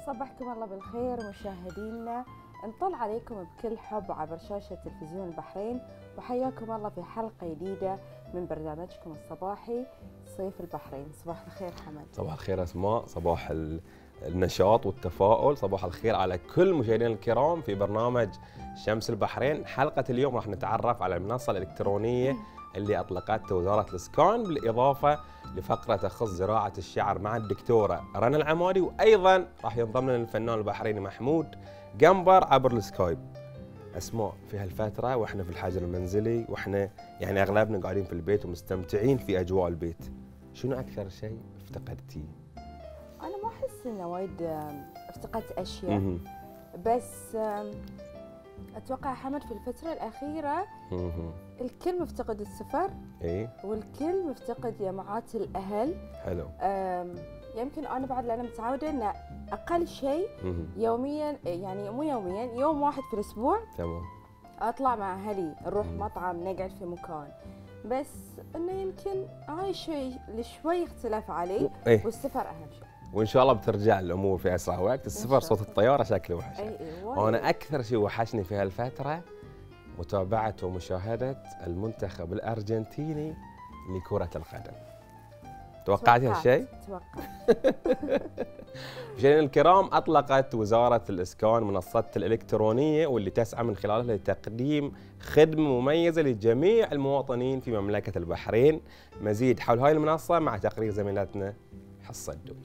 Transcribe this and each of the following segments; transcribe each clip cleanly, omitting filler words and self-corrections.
صبحكم الله بالخير مشاهدينا، نطل عليكم بكل حب عبر شاشة تلفزيون البحرين، وحياكم الله في حلقة جديدة من برنامجكم الصباحي صيف البحرين. صباح الخير حمد. صباح الخير أسماء، صباح النشاط والتفاؤل، صباح الخير على كل مشاهدينا الكرام في برنامج شمس البحرين. حلقة اليوم راح نتعرف على المنصة الإلكترونية اللي أطلقتها وزارة الإسكان، بالإضافة لفقرة تخص زراعة الشعر مع الدكتورة رنا العمادي، وأيضا راح ينضم لنا الفنان البحريني محمود قنبر عبر السكايب. أسماء، في هالفترة وإحنا في الحجر المنزلي وإحنا يعني أغلبنا قاعدين في البيت ومستمتعين في أجواء البيت، شنو أكثر شيء افتقدتيه؟ أنا ما أحس إنه وايد افتقدت أشياء، بس أتوقع حمد في الفترة الأخيرة الكل مفتقد السفر، والكل مفتقد جماعات الأهل. حلو. يمكن أنا بعد لأنا متعودة إن أقل شيء يوميا، يعني مو يوميا، يوم واحد في الأسبوع تمام أطلع مع أهلي، نروح مطعم، نقعد في مكان، بس إنه يمكن هاي شيء شوي اختلاف عليه، والسفر أهم شيء. وان شاء الله بترجع الامور في اسرع وقت. السفر صوت الطياره شكله وحش. وانا اكثر شيء وحشني في هالفتره متابعه ومشاهده المنتخب الارجنتيني لكره القدم. توقعتي هالشيء؟ توقعت. مشاهدينا الكرام، اطلقت وزاره الاسكان منصتها الالكترونيه واللي تسعى من خلالها لتقديم خدمه مميزه لجميع المواطنين في مملكه البحرين. مزيد حول هاي المنصه مع تقرير زميلتنا حصة الدوي.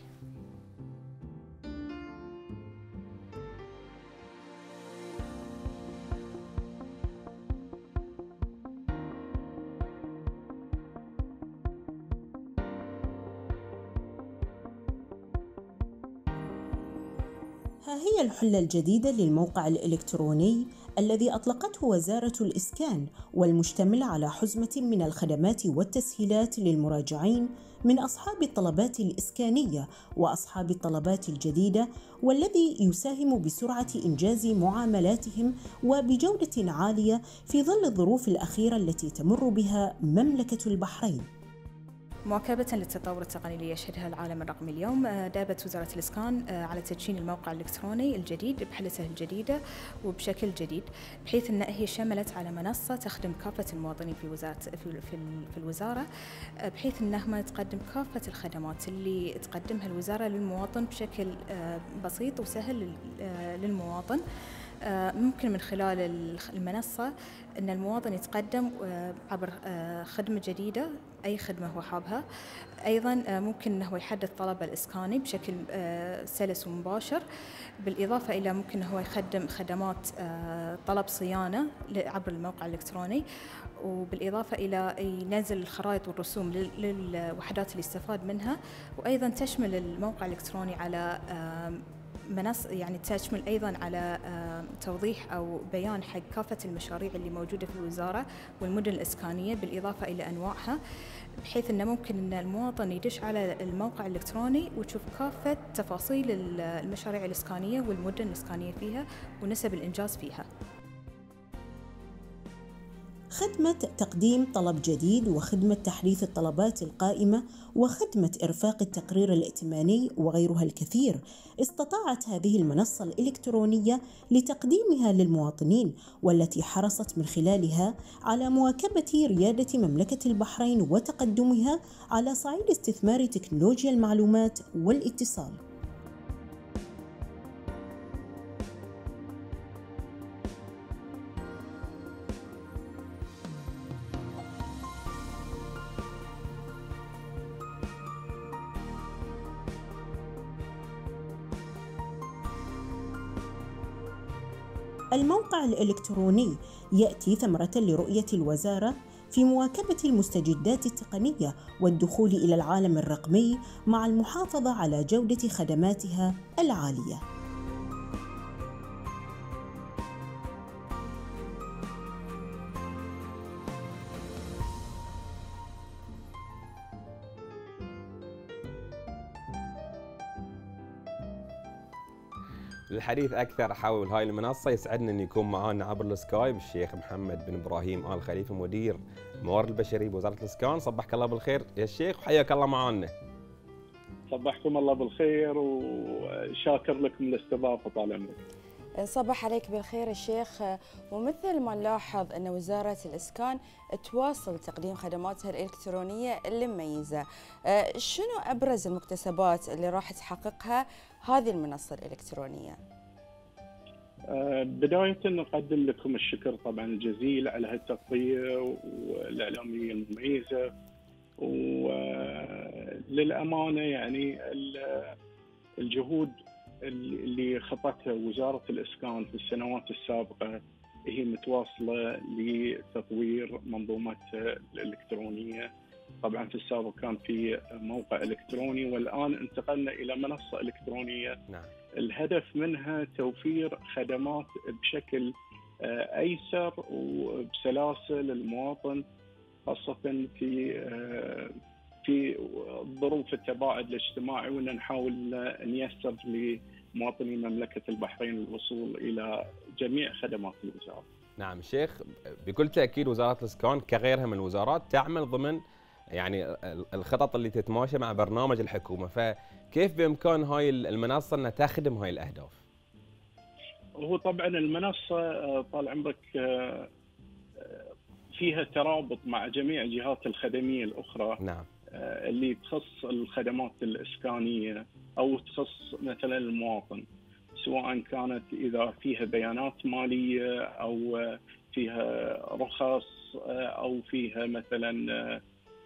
ها هي الحلة الجديدة للموقع الإلكتروني الذي أطلقته وزارة الإسكان، والمشتمل على حزمة من الخدمات والتسهيلات للمراجعين من أصحاب الطلبات الإسكانية وأصحاب الطلبات الجديدة، والذي يساهم بسرعة إنجاز معاملاتهم وبجودة عالية في ظل الظروف الأخيرة التي تمر بها مملكة البحرين. مواكبة للتطور التقني اللي يشهدها العالم الرقمي اليوم، دابت وزارة الإسكان على تدشين الموقع الإلكتروني الجديد بحلته الجديدة وبشكل جديد، بحيث أن هي شملت على منصة تخدم كافة المواطنين في الوزارة، بحيث أنها تقدم كافة الخدمات اللي تقدمها الوزارة للمواطن بشكل بسيط وسهل للمواطن. ممكن من خلال المنصة أن المواطن يتقدم عبر خدمة جديدة، أي خدمة هو حابها. أيضا ممكن أنه يحدد طلبه الإسكاني بشكل سلس ومباشر، بالإضافة إلى ممكن أنه يقدم خدمات طلب صيانة عبر الموقع الإلكتروني، وبالإضافة إلى ينزل الخرائط والرسوم للوحدات اللي يستفاد منها. وأيضا تشمل الموقع الإلكتروني على منصة، يعني تشمل أيضا على توضيح أو بيان حق كافة المشاريع اللي موجودة في الوزارة والمدن الإسكانية، بالإضافة إلى أنواعها، بحيث أنه ممكن أن المواطن يدش على الموقع الإلكتروني ويشوف كافة تفاصيل المشاريع الإسكانية والمدن الإسكانية فيها ونسب الإنجاز فيها. خدمة تقديم طلب جديد، وخدمة تحديث الطلبات القائمة، وخدمة إرفاق التقرير الائتماني، وغيرها الكثير استطاعت هذه المنصة الإلكترونية لتقديمها للمواطنين، والتي حرصت من خلالها على مواكبة ريادة مملكة البحرين وتقدمها على صعيد استثمار تكنولوجيا المعلومات والاتصال. الموقع الإلكتروني يأتي ثمرة لرؤية الوزارة في مواكبة المستجدات التقنية والدخول إلى العالم الرقمي، مع المحافظة على جودة خدماتها العالية. للحديث اكثر حول هاي المنصه يسعدنا ان يكون معنا عبر السكايب الشيخ محمد بن ابراهيم ال خليفه، مدير الموارد البشريه بوزاره الاسكان. صبحك الله بالخير يا الشيخ وحياك الله معنا. صبحكم الله بالخير وشاكر لكم الاستضافة طال عمرك. صباح عليك بالخير الشيخ. ومثل ما نلاحظ أن وزارة الإسكان تواصل تقديم خدماتها الإلكترونية اللي مميزة، شنو أبرز المكتسبات اللي راح تحققها هذه المنصة الإلكترونية؟ بداية نقدم لكم الشكر طبعا الجزيل على هالتغطية والإعلامية المميزة، وللأمانة يعني الجهود اللي خطتها وزارة الإسكان في السنوات السابقة هي متواصلة لتطوير منظومتها الإلكترونية. طبعا في السابق كان في موقع إلكتروني والآن انتقلنا إلى منصة إلكترونية. نعم. الهدف منها توفير خدمات بشكل أيسر وبسلاسة للمواطن، خاصة في ظروف التباعد الاجتماعي، وأن نحاول نيسر لمواطني مملكة البحرين الوصول إلى جميع خدمات الوزارة. نعم شيخ، بكل تأكيد وزارة الإسكان كغيرها من الوزارات تعمل ضمن يعني الخطط اللي تتماشى مع برنامج الحكومة، فكيف بإمكان هاي المنصة أنها تخدم هاي الأهداف؟ هو طبعا المنصة طال عمرك فيها ترابط مع جميع الجهات الخدمية الأخرى. نعم. اللي تخص الخدمات الإسكانية أو تخص مثلا المواطن، سواء كانت إذا فيها بيانات مالية أو فيها رخص أو فيها مثلا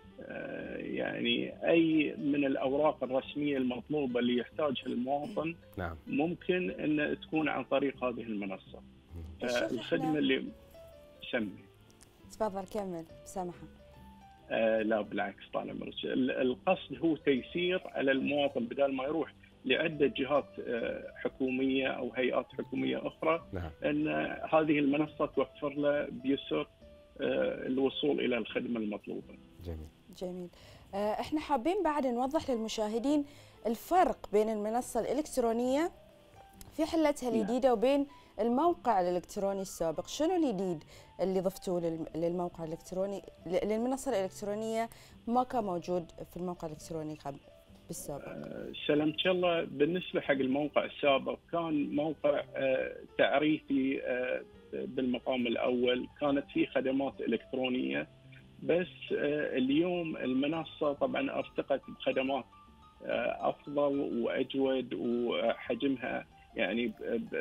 يعني أي من الأوراق الرسمية المطلوبة اللي يحتاجها المواطن. نعم. ممكن أن تكون عن طريق هذه المنصة. الخدمة اللي سمي. تفضل كمل سامحة. لا بالعكس طال عمرك، القصد هو تيسير على المواطن بدل ما يروح لعدة جهات حكومية أو هيئات حكومية أخرى. نعم. أن هذه المنصة توفر له بيسر الوصول إلى الخدمة المطلوبة. جميل. احنا حابين بعد نوضح للمشاهدين الفرق بين المنصة الإلكترونية في حلتها الجديدة وبين الموقع الإلكتروني السابق. شنو الجديد اللي ضفتوه للموقع الإلكتروني للمنصة الإلكترونية ما كان موجود في الموقع الإلكتروني قبل بالسابق؟ سلامك الله. بالنسبة حق الموقع السابق كان موقع تعريفي بالمقام الأول، كانت فيه خدمات إلكترونية بس. اليوم المنصة طبعا ارتقت بخدمات أفضل وأجود وحجمها يعني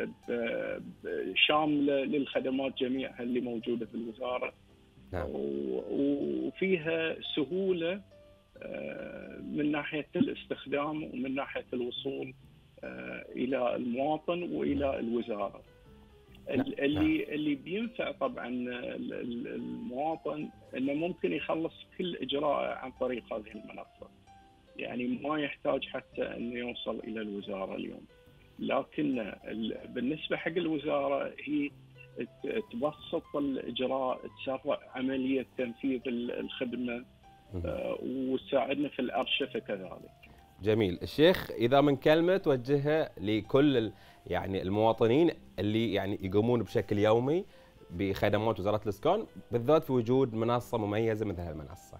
شاملة للخدمات جميعها اللي موجودة في الوزارة. نعم. وفيها سهولة من ناحية الاستخدام ومن ناحية الوصول إلى المواطن وإلى الوزارة. اللي بينفع طبعا المواطن انه ممكن يخلص كل اجراء عن طريق هذه المنصه، يعني ما يحتاج حتى انه يوصل الى الوزاره اليوم. لكن بالنسبه حق الوزاره هي تبسط الاجراء، تسرع عمليه تنفيذ الخدمه وتساعدنا في الارشفه كذلك. جميل. الشيخ اذا من كلمه توجهها لكل يعني المواطنين اللي يعني يقومون بشكل يومي بخدمات وزاره الاسكان بالذات في وجود منصه مميزه مثل هالمنصه.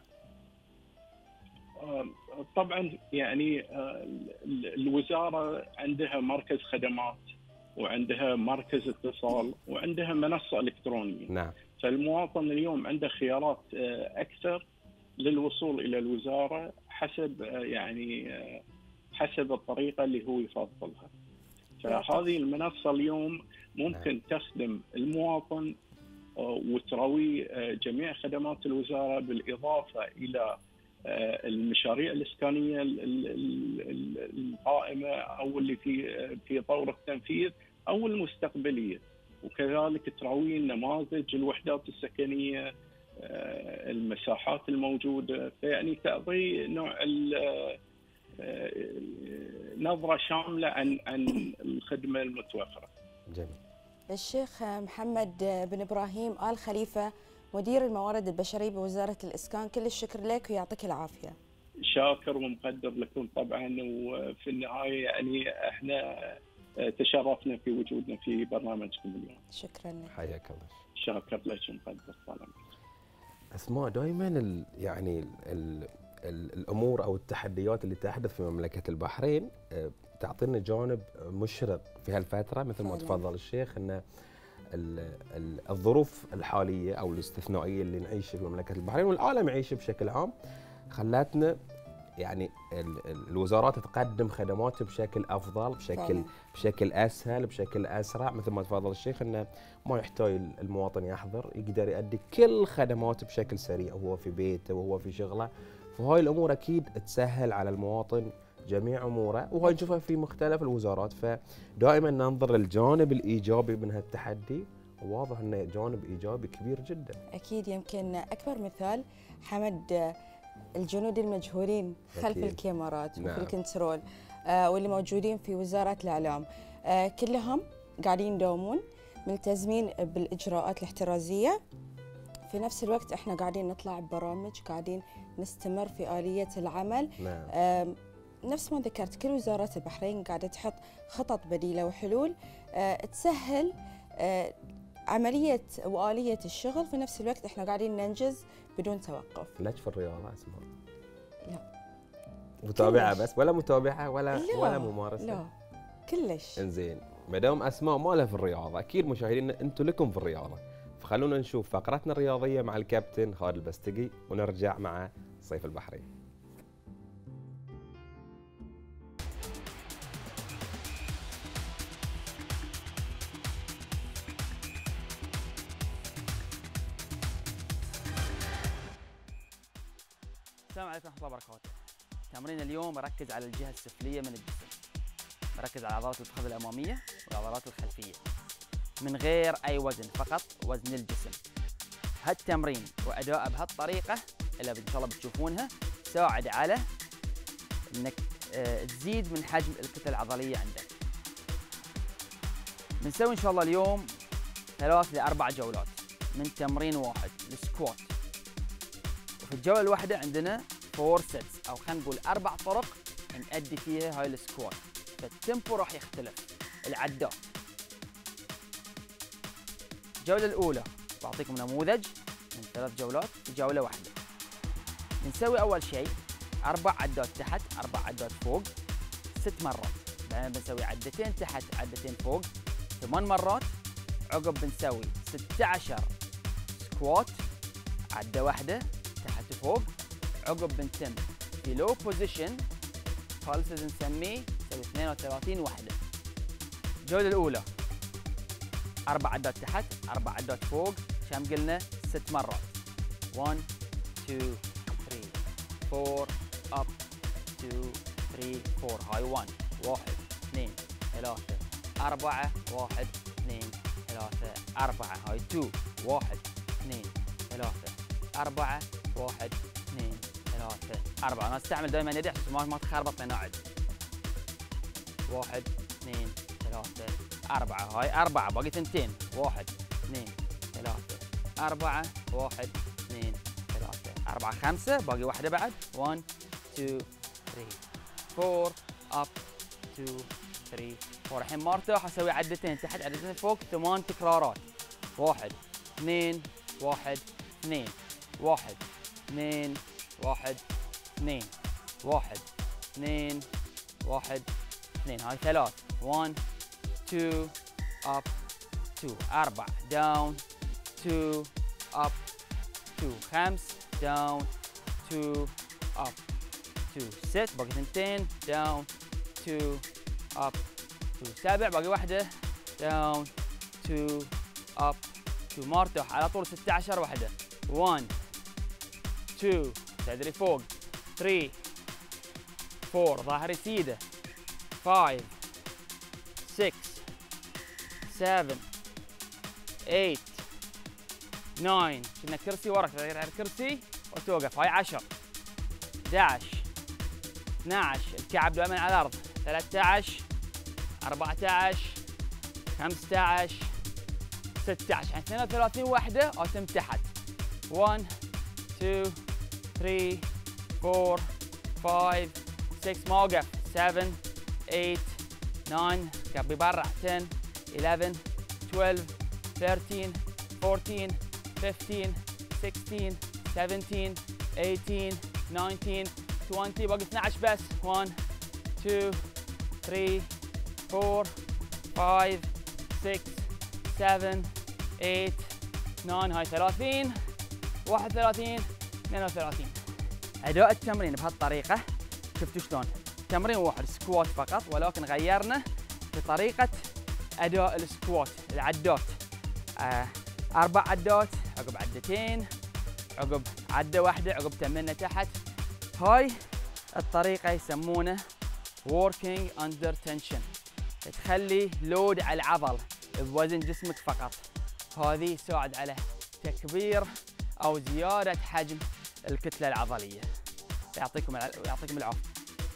طبعا يعني الوزاره عندها مركز خدمات وعندها مركز اتصال وعندها منصه الكترونيه. نعم. فالمواطن اليوم عنده خيارات اكثر للوصول الى الوزاره حسب يعني حسب الطريقه اللي هو يفضلها. فهذه المنصه اليوم ممكن تخدم المواطن وتروي جميع خدمات الوزاره بالاضافه الى المشاريع الاسكانيه القائمه او اللي في طور التنفيذ او المستقبليه، وكذلك تروي نماذج الوحدات السكنيه، المساحات الموجوده، فيعني تعطي نوع نظره شامله عن الخدمه المتوفره. جميل. الشيخ محمد بن ابراهيم آل خليفه مدير الموارد البشريه بوزاره الاسكان، كل الشكر لك ويعطيك العافيه. شاكر ومقدر لكم طبعا، وفي النهايه يعني احنا تشرفنا في وجودنا في برنامجكم اليوم. شكرا لك. حياك الله. شاكر لك ومقدر. سلام. اسماء دائما يعني الامور او التحديات اللي تحدث في مملكه البحرين تعطينا جانب مشرق في هالفتره، مثل ما تفضل الشيخ ان الظروف الحاليه او الاستثنائيه اللي نعيش في مملكه البحرين والعالم يعيش بشكل عام خلتنا يعني الوزارات تقدم خدمات بشكل افضل، بشكل اسهل، بشكل اسرع، مثل ما تفضل الشيخ انه ما يحتاج المواطن يحضر، يقدر يؤدي كل الخدمات بشكل سريع وهو في بيته وهو في شغله. فهاي الامور اكيد تسهل على المواطن جميع اموره، وهاي نشوفها في مختلف الوزارات. فدائما ننظر للجانب الايجابي من هالتحدي، وواضح انه جانب ايجابي كبير جدا. اكيد. يمكن اكبر مثال حمد الجنود المجهولين خلف الكاميرات وفي الكنترول واللي موجودين في وزارة الإعلام، كلهم قاعدين يداومون ملتزمين بالإجراءات الاحترازية. في نفس الوقت احنا قاعدين نطلع ببرامج، قاعدين نستمر في آلية العمل. نفس ما ذكرت كل وزارات البحرين قاعدة تحط خطط بديلة وحلول تسهل عملية وآلية الشغل. في نفس الوقت احنا قاعدين ننجز بدون توقف. ليش في الرياضة اسمها؟ لا متابعة بس ولا متابعة ولا ممارسة؟ لا كلش. انزين، ما دام اسماء ما لها في الرياضة، اكيد مشاهدينا انتم لكم في الرياضة، فخلونا نشوف فقرتنا الرياضية مع الكابتن خالد البستقي ونرجع مع صيف البحرين. السلام عليكم ورحمة الله وبركاته. تمرين اليوم بركز على الجهة السفلية من الجسم، بركز على عضلات الفخذ الأمامية والعضلات الخلفية من غير أي وزن، فقط وزن الجسم. هالتمرين وأداءه بهالطريقة اللي إن شاء الله بتشوفونها تساعد على إنك تزيد من حجم الكتلة العضلية عندك. بنسوي إن شاء الله اليوم 3 ل 4 جولات من تمرين واحد السكوات. وفي الجولة الواحدة عندنا 4 سيتس، أو خلينا نقول 4 طرق نأدي فيها هاي السكوات، فالتيمبو راح يختلف العدات. الجولة الأولى بعطيكم نموذج من 3 جولات في جولة واحدة. بنسوي أول شيء 4 عدات تحت، 4 عدات فوق 6 مرات، بعدين بنسوي عدتين تحت، عدتين فوق 8 مرات. عقب بنسوي 16 سكوات، عدة واحدة تحت وفوق. عقب بنتم في لو بوزيشن خالص نسميه، نسوي 32 وحدة. الجولة الأولى 4 عدات تحت، 4 عدات فوق، كم قلنا؟ 6 مرات. 1 2 3 4 up 2 3 4. هاي 1 1 2 3 4 1 2 3 4. هاي 2 1 2 3 4 1 2 3 4. أنا أستعمل دائما يدي عشان ما تخربط لنا عد. 1 2 3 4. هاي 4 باقي 2. 1 2 3 4 1 2 3 4 5 باقي واحدة بعد. 1 2 3 4 up 2 3 4. الحين ما ارتاح اسوي عدتين تحت عدتين فوق 8 تكرارات. 1 2 1 2 1 2 1 2 1 2 1 2. هاي 3. 1 2 up 2 4 down 2 up 2 5 down 2 up 2 6 باقي 2 down 2 up 2 7 باقي واحدة down 2 up 2. ما ارتاح على طول 16 وحدة. 1 2 صدري فوق 3 4 ظهري سيدة 5 6 7 8 9. كنا كرسي ورك تغير على الكرسي وتوقف. هاي 10 11 12 الكعب دائما على الارض. 13 14 15 16. يعني 32 وحده وتم تحت. 1 2 3 4 5 6 ما وقف. 7 8 9 كبي برا. 10 11 12 13 14 15 16 17 18 19 20 باقي 12 بس. 1 2 3 4 5 6 7 8 9. هاي 30 31 32. أداء التمرين بهالطريقة شفتوا شلون؟ تمرين واحد سكوات فقط، ولكن غيرنا في طريقة أداء السكوات. العدات 4 عدات عقب عدتين عقب عدة واحدة عقب تمرينة تحت. هاي الطريقة يسمونه working under tension، تخلي لود على العضل بوزن جسمك فقط. هذه يساعد على تكبير أو زيادة حجم الكتلة العضلية. يعطيكم العافية.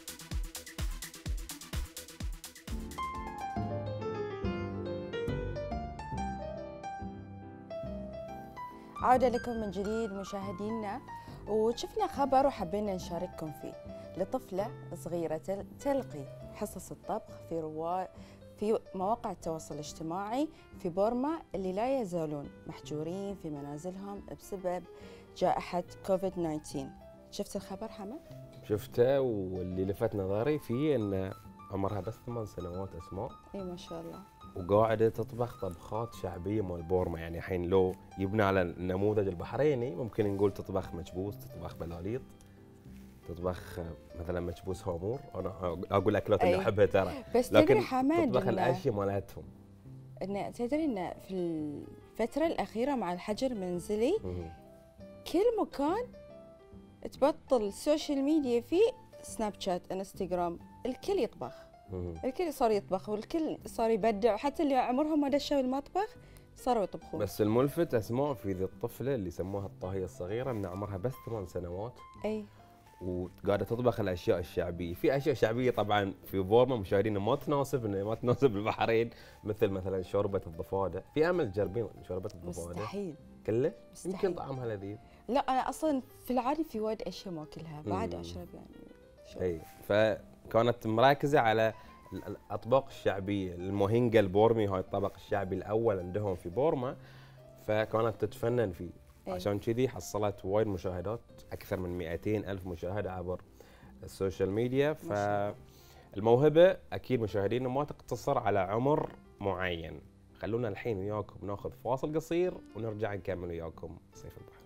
عودة لكم من جديد مشاهدينا، وشفنا خبر وحبينا نشارككم فيه لطفلة صغيرة تلقي حصص الطبخ في مواقع التواصل الاجتماعي في بورما، اللي لا يزالون محجورين في منازلهم بسبب جائحة كوفيد 19. شفت الخبر حمد؟ شفته، واللي لفت نظري فيه ان عمرها بس 8 سنوات اسماء. اي ما شاء الله. وقاعده تطبخ طبخات شعبيه مال بورما. يعني الحين لو يبنى على النموذج البحريني ممكن نقول تطبخ مكبوس، تطبخ بلاليط، تطبخ مثلا مكبوس هامور. انا اقول اكلات اللي احبها ترى، بس لكن تدري حماد تطبخ الاشياء مالتهم. تدري ان في الفتره الاخيره مع الحجر المنزلي كل مكان تبطل السوشيال ميديا فيه، سناب شات، انستغرام، الكل يطبخ. الكل صار يطبخ والكل صار يبدع، حتى اللي عمرهم ما دشوا المطبخ صاروا يطبخون. بس الملفت اسماء في ذي الطفله اللي سموها الطاهيه الصغيره من عمرها بس 8 سنوات. اي. وقاعده تطبخ الاشياء الشعبيه. في اشياء شعبيه طبعا في بورما مشاهدينا ما تناسب البحرين، مثلا شوربه الضفادع. في امل تجربين شوربه الضفادع؟ مستحيل. كله؟ مستحيل. يمكن طعمها لذيذ. لا انا اصلا في العادي في وايد اشياء ما اكلها، بعد اشرب يعني. اي، فكانت مركزه على الاطباق الشعبيه. الموهينجا البورمي هاي الطبق الشعبي الاول عندهم في بورما، فكانت تتفنن فيه. عشان كذي حصلت وايد مشاهدات، اكثر من 200,000 مشاهده عبر السوشيال ميديا. فالموهبه اكيد مشاهدينا ما تقتصر على عمر معين. خلونا الحين وياكم ناخذ فاصل قصير ونرجع نكمل وياكم صيف البحرين.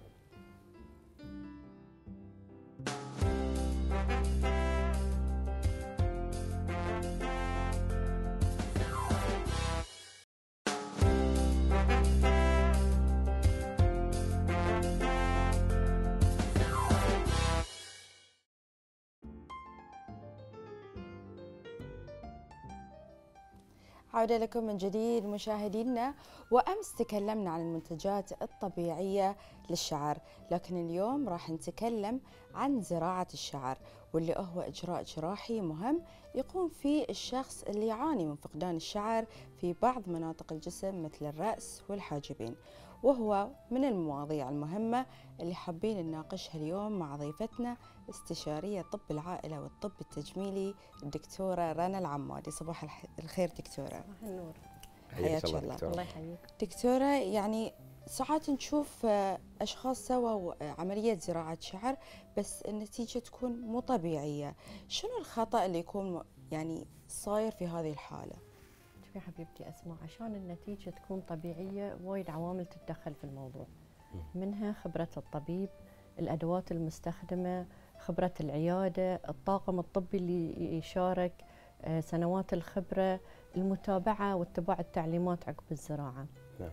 عودة لكم من جديد مشاهدينا. وأمس تكلمنا عن المنتجات الطبيعية للشعر، لكن اليوم راح نتكلم عن زراعة الشعر، واللي هو إجراء جراحي مهم يقوم فيه الشخص اللي يعاني من فقدان الشعر في بعض مناطق الجسم مثل الرأس والحاجبين. وهو من المواضيع المهمة اللي حابين نناقشها اليوم مع ضيفتنا استشارية طب العائلة والطب التجميلي الدكتورة رنا العمادي. صباح الخير دكتورة. صباح النور. حياك الله. الله يحييك دكتورة، يعني ساعات نشوف أشخاص سووا عملية زراعة شعر بس النتيجة تكون مو طبيعية. شنو الخطأ اللي يكون يعني صاير في هذه الحالة؟ شوفي حبيبتي أسماء، عشان النتيجة تكون طبيعية وايد عوامل تتدخل في الموضوع، منها خبرة الطبيب، الأدوات المستخدمة، خبرة العيادة، الطاقم الطبي اللي يشارك، سنوات الخبرة، المتابعة واتباع التعليمات عقب الزراعة.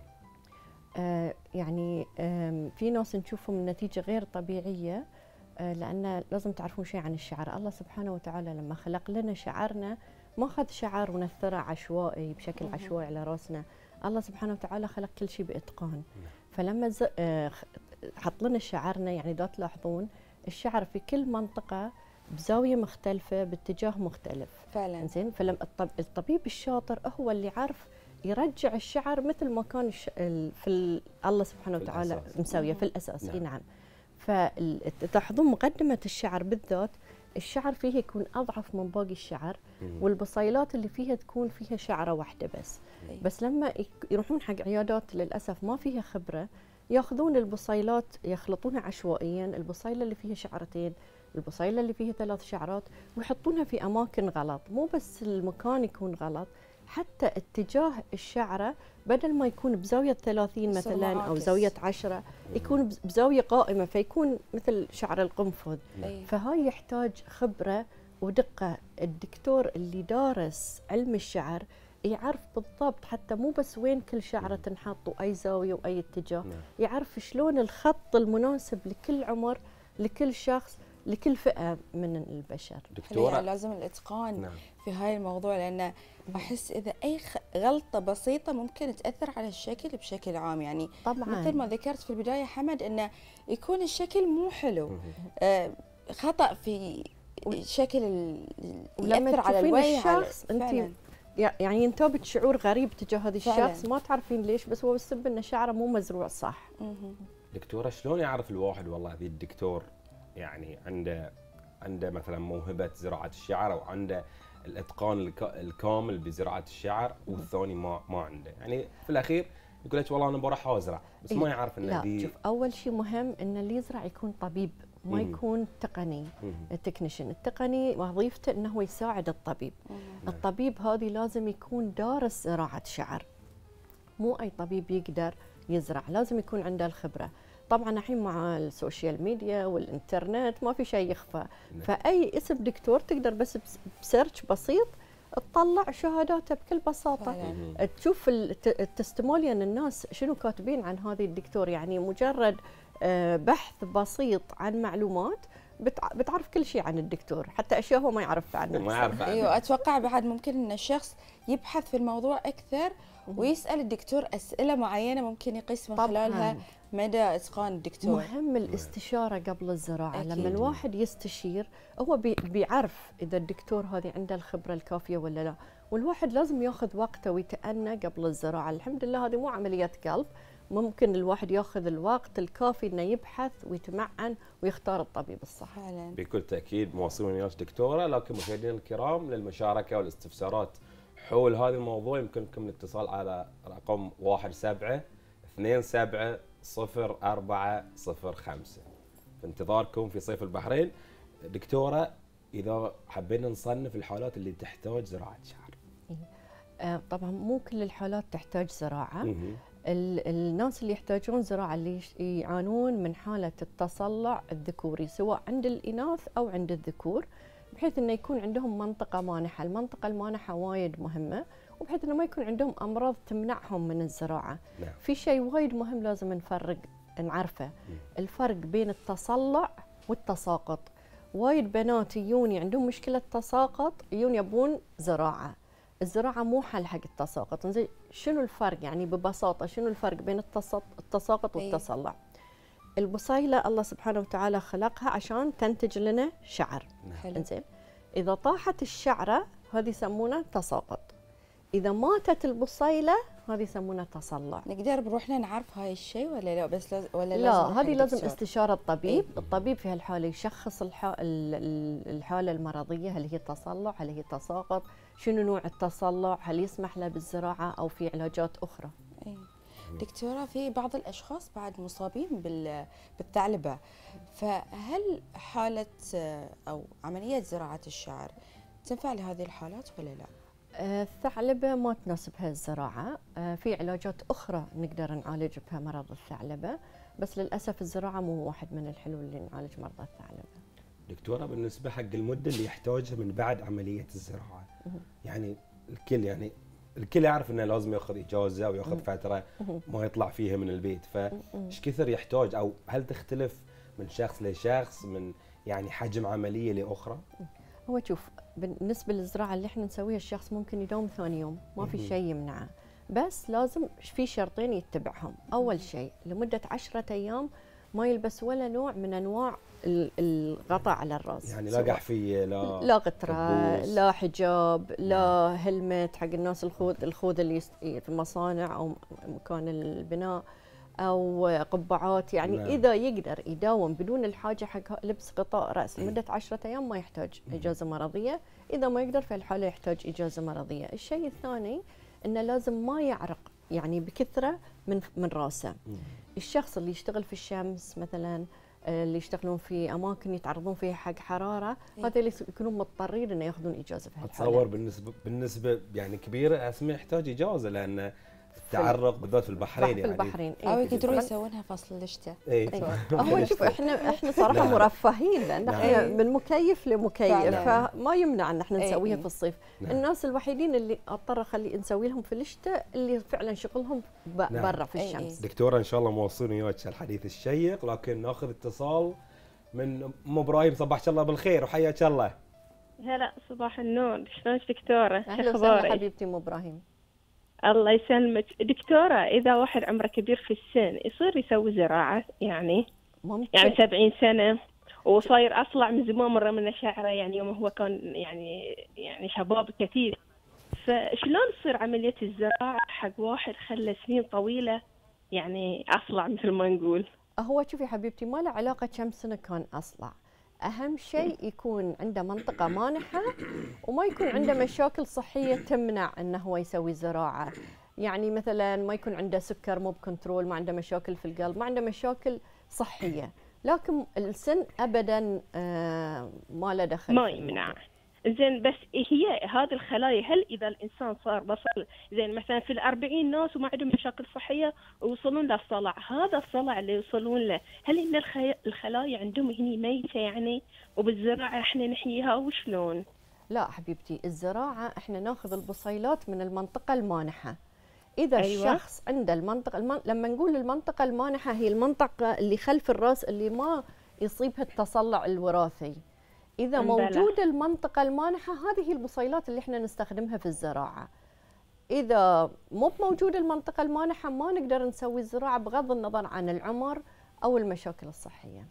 يعني في ناس نشوفهم النتيجة غير طبيعية، لأن لازم تعرفون شيء عن الشعر. الله سبحانه وتعالى لما خلق لنا شعرنا ما أخذ شعر ونثره عشوائي بشكل عشوائي على راسنا. الله سبحانه وتعالى خلق كل شيء بإتقان. فلما حط لنا شعرنا، يعني دا تلاحظون الشعر في كل منطقة بزاوية مختلفة باتجاه مختلف. فعلا. زين، فلما الطبيب الشاطر هو اللي عارف يرجع الشعر مثل ما كان الله سبحانه وتعالى مسويه في الأساس. نعم. نعم. فتلاحظون مقدمة الشعر بالذات، الشعر فيه يكون أضعف من باقي الشعر، والبصيلات اللي فيها تكون فيها شعرة واحدة بس. بس لما يروحون حق عيادات للأسف ما فيها خبرة، ياخذون البصيلات يخلطونها عشوائيا، البصيلة اللي فيها شعرتين البصيله اللي فيها 3 شعرات ويحطونها في اماكن غلط، مو بس المكان يكون غلط، حتى اتجاه الشعره بدل ما يكون بزاويه 30 مثلا او زاويه 10 يكون بزاويه قائمه فيكون مثل شعر القنفذ. فهاي يحتاج خبره ودقه. الدكتور اللي دارس علم الشعر يعرف بالضبط حتى مو بس وين كل شعره تنحط واي زاويه واي اتجاه، يعرف شلون الخط المناسب لكل عمر، لكل شخص، لكل فئه من البشر. دكتوره لازم الاتقان في هاي الموضوع، لان احس اذا اي غلطه بسيطه ممكن تاثر على الشكل بشكل عام. يعني طبعا مثل ما ذكرت في البدايه حمد انه يكون الشكل مو حلو، خطا في شكل ياثر على الوجه الشخص. انت يعني ينتابك شعور غريب تجاه هذا الشخص، ما تعرفين ليش، بس هو بسبب ان شعره مو مزروع صح. دكتوره شلون يعرف الواحد والله ذي الدكتور يعني عنده مثلا موهبه زراعه الشعر او عنده الاتقان الكامل بزراعه الشعر، والثاني ما عنده، يعني في الاخير يقول لك والله انا بروح ازرع بس ما يعرف ان لا شوف، اول شيء مهم ان اللي يزرع يكون طبيب، ما يكون تقني. التكنيشن التقني وظيفته انه يساعد الطبيب. الطبيب هذه لازم يكون دارس زراعه شعر، مو اي طبيب يقدر يزرع، لازم يكون عنده الخبره. طبعا الحين مع السوشيال ميديا والانترنت ما في شيء يخفى، فاي اسم دكتور تقدر بس بسيرش بسيط تطلع شهاداته بكل بساطه. تشوف التستموليان الناس شنو كاتبين عن هذا الدكتور، يعني مجرد بحث بسيط عن معلومات بتعرف كل شيء عن الدكتور، حتى اشياء هو ما يعرف عنها. ما يعرف عنها. ايوه اتوقع بعد ممكن ان الشخص يبحث في الموضوع اكثر ويسال الدكتور اسئله معينه ممكن يقيس من خلالها مدى اتقان الدكتور. مهم الاستشاره قبل الزراعه. أكيد. لما الواحد يستشير هو بيعرف اذا الدكتور هذه عنده الخبره الكافيه ولا لا، والواحد لازم ياخذ وقته ويتأنى قبل الزراعه. الحمد لله هذه مو عمليه قلب، ممكن الواحد ياخذ الوقت الكافي انه يبحث ويتمعن ويختار الطبيب الصح. فعلا. بكل تاكيد مواصلين وياك دكتوره، لكن مشاهدينا الكرام للمشاركه والاستفسارات حول هذا الموضوع يمكنكم الاتصال على رقم 1727-0405. في انتظاركم في صيف البحرين. دكتوره اذا حبينا نصنف الحالات اللي تحتاج زراعه شعر. طبعا مو كل الحالات تحتاج زراعه. الناس اللي يحتاجون زراعه اللي يعانون من حاله التصلع الذكوري سواء عند الاناث او عند الذكور، بحيث انه يكون عندهم منطقه مانحه. المنطقه المانحه وايد مهمه، وبحيث انه ما يكون عندهم امراض تمنعهم من الزراعه. في شيء وايد مهم لازم نعرفه، الفرق بين التصلع والتساقط. وايد بنات يجوني عندهم مشكله تساقط يجون يبون زراعه. الزراعه مو حل حق التساقط. زين شنو الفرق؟ يعني ببساطه شنو الفرق بين التساقط والتصلع؟ البصيله الله سبحانه وتعالى خلقها عشان تنتج لنا شعر. زين اذا طاحت الشعره هذه يسمونها تساقط. اذا ماتت البصيله هذه يسمونها تصلع. نقدر بروحنا نعرف هاي الشيء ولا لا؟ بس ولا لا، هذه لازم استشاره الطبيب. الطبيب في هالحاله يشخص الحاله المرضيه، هل هي تصلع، هل هي تساقط، شنو نوع التصلع، هل يسمح له بالزراعه او في علاجات اخرى. دكتورة في بعض الأشخاص بعد مصابين بالثعلبة، فهل حالة أو عملية زراعة الشعر تنفع لهذه الحالات ولا لا؟ الثعلبة ما تناسبها الزراعة. في علاجات أخرى نقدر نعالج بها مرض الثعلبة، بس للأسف الزراعة مو واحد من الحلول اللي نعالج مرضى الثعلبة. دكتورة بالنسبة حق المدة اللي يحتاجها من بعد عملية الزراعة، يعني الكل يعرف انه لازم ياخذ اجازه وياخذ فتره ما يطلع فيها من البيت، فايش كثر يحتاج او هل تختلف من شخص لشخص من يعني حجم عمليه لاخرى؟ هو شوف، بالنسبه للزراعه اللي احنا نسويها الشخص ممكن يداوم ثاني يوم، ما في شيء يمنعه، بس لازم في شرطين يتبعهم. اول شيء لمده 10 ايام ما يلبس ولا نوع من انواع الغطاء على الراس، يعني لا قحفيه لا غتره لا حجاب لا هلمت حق الناس الخوذ اللي في المصانع او مكان البناء او قبعات. يعني اذا يقدر يداوم بدون الحاجه حق لبس غطاء راس لمده 10 ايام ما يحتاج اجازه مرضيه. اذا ما يقدر في الحاله يحتاج اجازه مرضيه. الشيء الثاني انه لازم ما يعرق يعني بكثره من راسه. الشخص اللي يشتغل في الشمس مثلا اللي يشتغلون في اماكن يتعرضون فيها حق حراره، هذا اللي يكونون مضطرين انه ياخذون اجازه في هالحاله. اتصور بالنسبه يعني كبيره اسماء يحتاج اجازه، لان التعرق بالذات في البحرين في البحرين او يقدرون يسوونها فصل الشتاء. هو شوف احنا صراحه مرفهين، لان احنا من مكيف لمكيف، فما يمنع ان احنا نسويها في الصيف. الناس الوحيدين اللي اضطر اخلي نسوي لهم في الشتاء اللي فعلا شغلهم برا في الشمس. دكتوره ان شاء الله موصلين وياك الحديث الشيق، لكن ناخذ اتصال من ام ابراهيم. صباح الله بالخير وحياك الله. هلا صباح النور، شلونك دكتوره؟ اهلا وسهلا حبيبتي ام ابراهيم. الله يسلمك دكتورة. إذا واحد عمره كبير في السن يصير يسوي زراعة يعني ممكن. يعني 70 سنة وصاير أصلع من زمان مرة من شعره، يعني يوم هو كان يعني شباب كثير، فشلون تصير عملية الزراعة حق واحد خلى سنين طويلة يعني أصلع مثل ما نقول؟ هو شوفي حبيبتي، ما له علاقة كم سنة كان أصلع، أهم شيء يكون عنده منطقة مانحة وما يكون عنده مشاكل صحية تمنع أنه هو يسوي زراعة. يعني مثلا ما يكون عنده سكر مو بكنترول، ما عنده مشاكل في القلب، ما عنده مشاكل صحية، لكن السن أبدا ما له دخل، ما يمنع. زين بس هي هذه الخلايا، هل إذا الإنسان صار وصل زين مثلا في 40 ناس وما عندهم مشاكل صحية ويوصلون للصلع، هذا الصلع اللي يوصلون له هل إن الخلايا عندهم هني ميتة يعني وبالزراعة إحنا نحييها وشلون؟ لا حبيبتي، الزراعة إحنا ناخذ البصيلات من المنطقة المانحة. إذا الشخص عنده المنطقة لما نقول المنطقة المانحة هي المنطقة اللي خلف الرأس اللي ما يصيبها التصلع الوراثي. إذا موجودة المنطقة المانحة هذه البصيلات اللي احنا نستخدمها في الزراعة. إذا مو موجودة المنطقة المانحة ما نقدر نسوي الزراعة بغض النظر عن العمر أو المشاكل الصحية.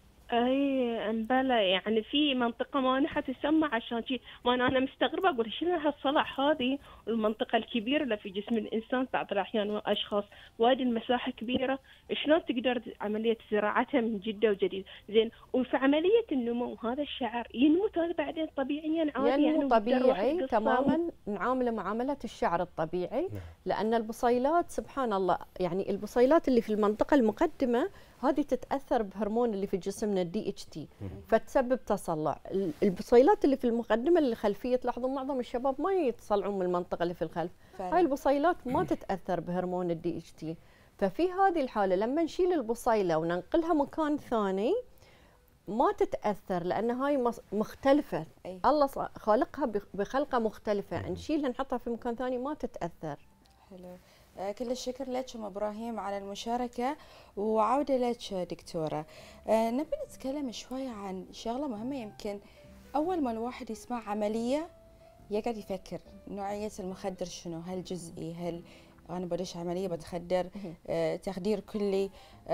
اي امبلا يعني في منطقه مانحه تسمى عشان شيء، ما انا مستغربه اقول شنو هالصلع هذه، المنطقه الكبيره اللي في جسم الانسان بعض الاحيان اشخاص وايد المساحه كبيره، شلون تقدر عمليه زراعتها من جده وجديد؟ زين وفي عمليه النمو هذا الشعر ينمو بعدين طبيعيا عادي ينمو طبيعي تماما، نعامله معامله الشعر الطبيعي، لان البصيلات سبحان الله يعني البصيلات اللي في المنطقه المقدمه هذه تتاثر بهرمون اللي في جسمنا DHT فتسبب تصلع. البصيلات اللي في المقدمه اللي الخلفيه تلاحظون معظم الشباب ما يتصلعون من المنطقه اللي في الخلف، هاي البصيلات ما تتاثر بهرمون DHT، ففي هذه الحاله لما نشيل البصيله وننقلها مكان ثاني ما تتاثر، لان هاي مختلفه، الله خالقها بخلقه مختلفه، نشيلها نحطها في مكان ثاني ما تتاثر. حلو. كل الشكر لك ام ابراهيم على المشاركه، وعوده لك دكتوره. نبي نتكلم شويه عن شغله مهمه. يمكن اول ما الواحد يسمع عمليه يقعد يفكر نوعيه المخدر شنو، هل جزئي، هل انا بدش عمليه بتخدر تخدير كلي،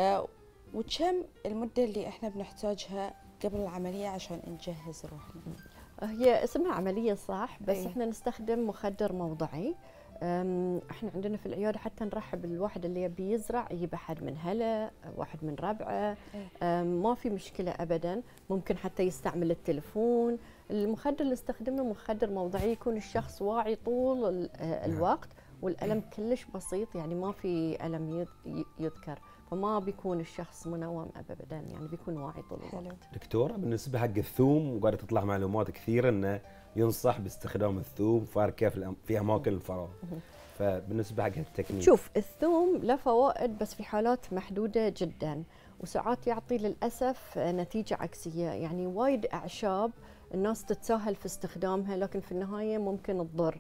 وكم المده اللي احنا بنحتاجها قبل العمليه عشان نجهز روحنا؟ هي اسمها عمليه صح، بس احنا نستخدم مخدر موضعي. احنا عندنا في العياده حتى نرحب الواحد اللي يبي يزرع يجيب احد من هلا، واحد من ربعه، ما في مشكله ابدا، ممكن حتى يستعمل التليفون. المخدر اللي نستخدمه مخدر موضعي، يكون الشخص واعي طول الوقت والالم كلش بسيط، يعني ما في الم يذكر، فما بيكون الشخص منوم ابدا، يعني بيكون واعي طول الوقت. دكتوره بالنسبه حق الثوم وقاعده تطلع معلومات كثيره انه ينصح باستخدام الثوم فاركه في اماكن الفراغ، فبالنسبه حق التكنيك شوف الثوم له فوائد بس في حالات محدوده جدا، وساعات يعطي للاسف نتيجه عكسيه، يعني وايد اعشاب الناس تتساهل في استخدامها لكن في النهايه ممكن تضر،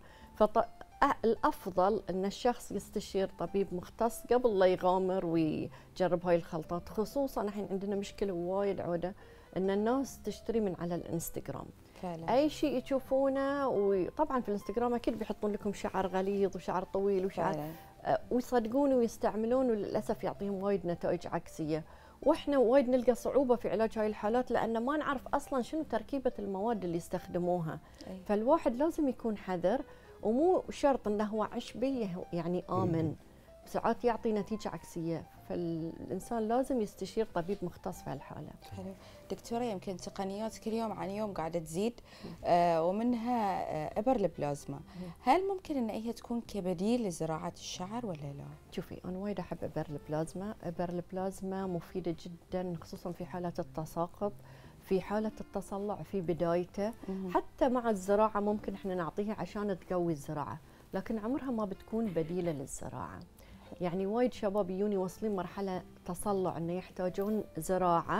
الافضل ان الشخص يستشير طبيب مختص قبل لا يغامر ويجرب هاي الخلطات، خصوصا الحين عندنا مشكله وايد عوده ان الناس تشتري من على الانستغرام فعلا. اي شيء يشوفونه، وطبعا في الانستغرام اكيد بيحطون لكم شعر غليظ وشعر طويل وشعر ويصدقون ويستعملون، وللاسف يعطيهم وايد نتائج عكسيه، واحنا وايد نلقى صعوبه في علاج هاي الحالات لان ما نعرف اصلا شنو تركيبه المواد اللي يستخدموها. فالواحد لازم يكون حذر، ومو شرط انه هو عشبي يعني امن، ساعات يعطي نتيجه عكسيه، فالإنسان لازم يستشير طبيب مختص في هالحالة. حلو دكتورة، يمكن تقنيات كل يوم عن يوم قاعدة تزيد ومنها إبر البلازما، هل ممكن أن هي تكون كبديل لزراعة الشعر ولا لا؟ شوفي أنا وايد أحب إبر البلازما، إبر البلازما مفيدة جدا خصوصا في حالات التساقط، في حالة التصلع في بدايته، حتى مع الزراعة ممكن احنا نعطيها عشان تقوي الزراعة، لكن عمرها ما بتكون بديلة للزراعة. يعني وايد شباب يجوني واصلين مرحلة تصلع انه يحتاجون زراعة،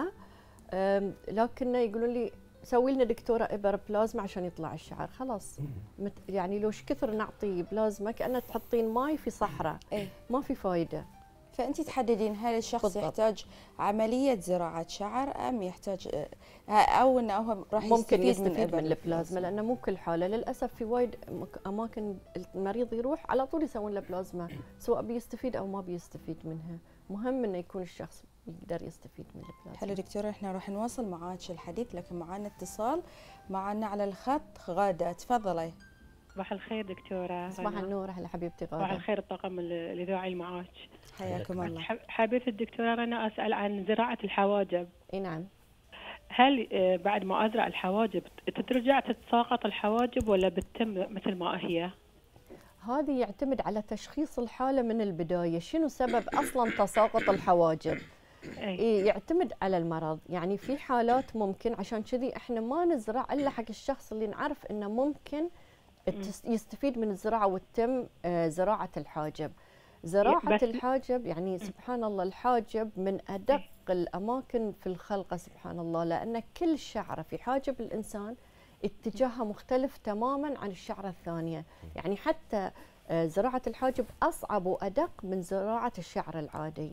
لكن يقولون لي سوي لنا دكتورة إبر بلازما عشان يطلع الشعر. خلاص يعني لو كثر نعطي بلازما كأنه تحطين ماي في صحراء، ما في فايدة. فأنت تحددين هل الشخص بالضبط. يحتاج عملية زراعة شعر أم يحتاج أو أنه هو راح ممكن يستفيد من البلازما، لأنه مو كل حالة للأسف في وايد أماكن المريض يروح على طول يسوون له بلازما سواء بيستفيد أو ما بيستفيد منها. مهم إنه يكون الشخص يقدر يستفيد من البلازما. حلو دكتورة، احنا راح نواصل معاك الحديث، لكن معانا اتصال معانا على الخط غادة، تفضلي. صباح الخير دكتورة. صباح النور، هلا حبيبتي غادة. صباح الخير الطاقم الإذاعي معاك. حياكم الله. حبيت الدكتورة أنا أسأل عن زراعة الحواجب. اي نعم. هل بعد ما أزرع الحواجب تترجع تتساقط الحواجب ولا بتتم مثل ما هي؟ هذه يعتمد على تشخيص الحالة من البداية، شنو سبب أصلا تساقط الحواجب. يعتمد على المرض، يعني في حالات ممكن عشان كذي احنا ما نزرع إلا حق الشخص اللي نعرف إنه ممكن يستفيد من الزراعة وتتم زراعة الحاجب. زراعة الحاجب يعني سبحان الله الحاجب من أدق الأماكن في الخلقة سبحان الله، لأن كل شعرة في حاجب الإنسان اتجاهها مختلف تماما عن الشعرة الثانية، يعني حتى زراعة الحاجب أصعب وأدق من زراعة الشعر العادي.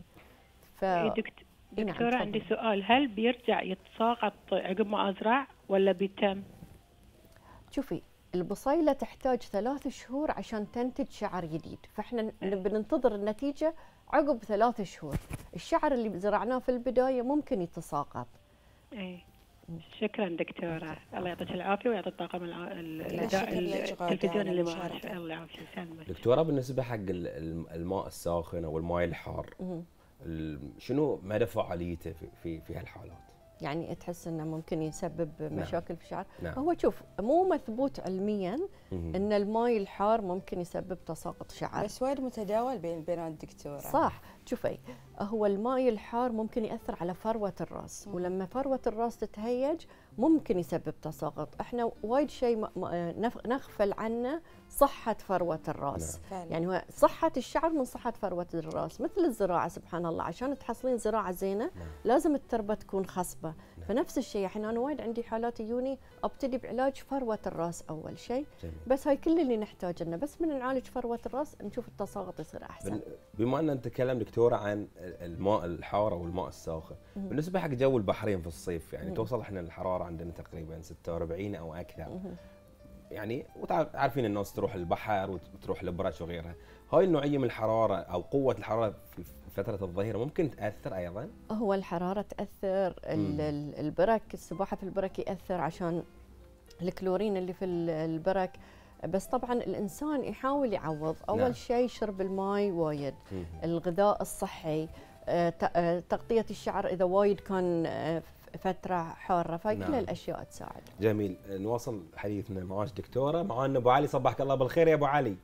دكتورة عندي سؤال، هل بيرجع يتساقط عقب ما أزرع ولا بيتم؟ شوفي البصيلة تحتاج 3 شهور عشان تنتج شعر جديد، فاحنا بننتظر النتيجة عقب 3 شهور. الشعر اللي زرعناه في البداية ممكن يتساقط. شكرا دكتورة، الله يعطيك العافية ويعطي الطاقم التلفزيون اللي معك. الله يعافيك ويسلمك. دكتورة بالنسبة حق الماء الساخن أو الماء الحار، شنو مدى فعاليته في هالحالات؟ يعني تحس انه ممكن يسبب مشاكل في الشعر؟ نعم. هو شوف مو مثبوت علميا ان الماء الحار ممكن يسبب تساقط شعر، بس وايد متداول بين البنات دكتورة. صح. شوفي هو الماء الحار ممكن ياثر على فروة الراس، ولما فروة الراس تتهيج ممكن يسبب تساقط. احنا وايد شيء نغفل عنه صحة فروة الراس. نعم. يعني هو صحة الشعر من صحة فروة الراس، مثل الزراعة سبحان الله عشان تحصلين زراعة زينة لازم التربة تكون خصبة. فنفس الشيء احنا انا وايد عندي حالات يجوني ابتدي بعلاج فروة الراس اول شيء، بس هاي كل اللي نحتاج انه بس من نعالج فروة الراس نشوف التساقط يصير احسن. بما ان نتكلم دكتورة عن الماء الحار او الماء الساخن، بالنسبة حق جو البحرين في الصيف يعني توصل احنا الحرارة عندنا تقريبا 46 او اكثر. يعني وتعرفين الناس تروح البحر وتروح البرش وغيرها، هاي النوعيه من الحراره او قوه الحراره في فتره الظهيره ممكن تاثر ايضا؟ هو الحراره تاثر، البرك السباحه في البرك ياثر عشان الكلورين اللي في البرك، بس طبعا الانسان يحاول يعوض. اول شيء شرب الماء وايد، الغذاء الصحي، تغطيه الشعر اذا وايد كان فترة حارة، فهي كل الأشياء تساعد. جميل، نواصل حديثنا معاش دكتورة. معانا أبو علي، صبحك الله بالخير يا أبو علي.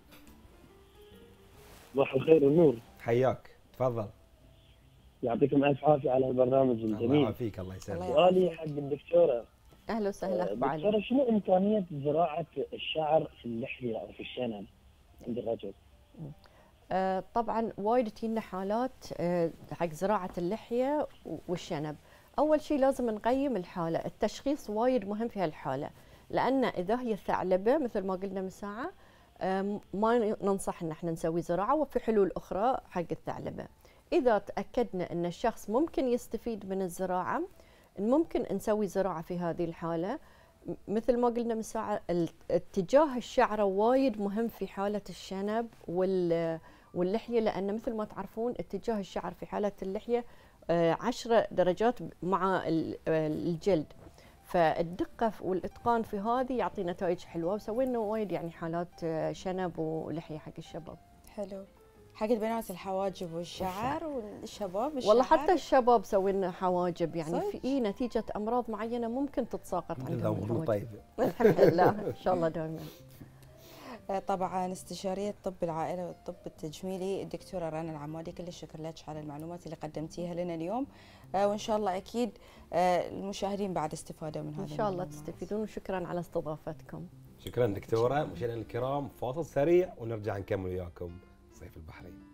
صباح الخير والنور. حياك، تفضل. يعطيكم ألف عافية على البرنامج الجميل. الله يعافيك، الله يسلمك. سؤالي حق الدكتورة. أهلا وسهلا أبو علي. دكتورة شنو إمكانية زراعة الشعر في اللحية أو في الشنب عند الرجل؟ طبعا وايد تجينا حالات حق زراعة اللحية والشنب. أول شيء لازم نقيم الحالة، التشخيص وايد مهم في هالحالة، لأن إذا هي ثعلبة مثل ما قلنا من ساعة ما ننصح إن احنا نسوي زراعة، وفي حلول أخرى حق الثعلبة. إذا تأكدنا إن الشخص ممكن يستفيد من الزراعة ممكن نسوي زراعة في هذه الحالة. مثل ما قلنا من ساعة اتجاه الشعرة وايد مهم في حالة الشنب واللحية، لأن مثل ما تعرفون اتجاه الشعر في حالة اللحية 10 درجات مع الجلد، فالدقة والإتقان في هذه يعطي نتائج حلوة، وسوينا وايد يعني حالات شنب ولحية حق الشباب. حلو. حق البنات الحواجب والشعر والشباب الشعر. والله حتى الشباب سوينا حواجب يعني صدق؟ في نتيجة أمراض معينة ممكن تتساقط عندهم الحواجب. طيب الحمد لله إن شاء الله دائما. طبعا استشارية طب العائلة والطب التجميلي الدكتورة رنا العمادي، كل الشكر لك على المعلومات اللي قدمتيها لنا اليوم، وإن شاء الله أكيد المشاهدين بعد استفادوا من هذا إن شاء الله تستفيدون، وشكرا على استضافتكم. شكرا دكتورة. مشاهدينا الكرام فاصل سريع ونرجع نكمل وياكم صيف البحرين.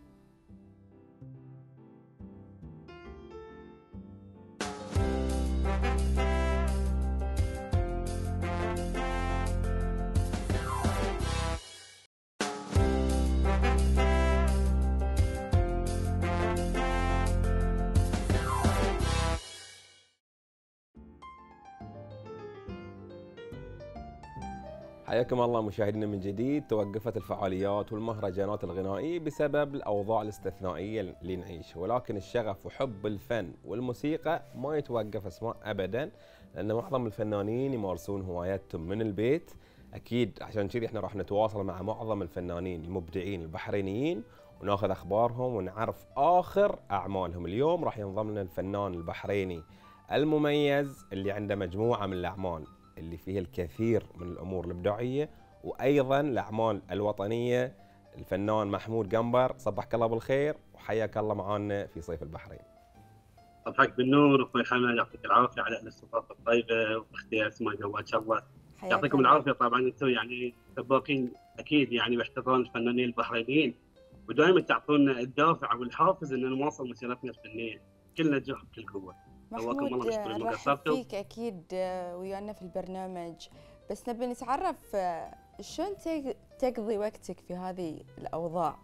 حياكم الله مشاهدينا من جديد. توقفت الفعاليات والمهرجانات الغنائية بسبب الأوضاع الاستثنائية اللي نعيشها، ولكن الشغف وحب الفن والموسيقى ما يتوقف اسماء أبدا، لأن معظم الفنانين يمارسون هواياتهم من البيت. أكيد عشان كذي احنا راح نتواصل مع معظم الفنانين المبدعين البحرينيين وناخذ أخبارهم ونعرف آخر أعمالهم. اليوم راح ينضم لنا الفنان البحريني المميز اللي عنده مجموعة من الأعمال اللي فيه الكثير من الأمور الإبداعية وأيضا الأعمال الوطنية، الفنان محمود قنبر. صبحك الله بالخير وحياك الله معانا في صيف البحرين. صبحك بالنور أخوي حمد، يعطيك العافية على الاستضافة الطيبة واختي أسماء جواد الله. يعطيكم العافية. طبعا أنتم يعني سباقين أكيد يعني باحتضان الفنانين البحرينيين، ودائما تعطونا الدافع والحافز أن نواصل مسيرتنا الفنية. كلنا جهد كل قوة. محمود نرحب فيك أكيد ويانا في البرنامج، بس نبي نتعرف شلون تقضي وقتك في هذه الأوضاع؟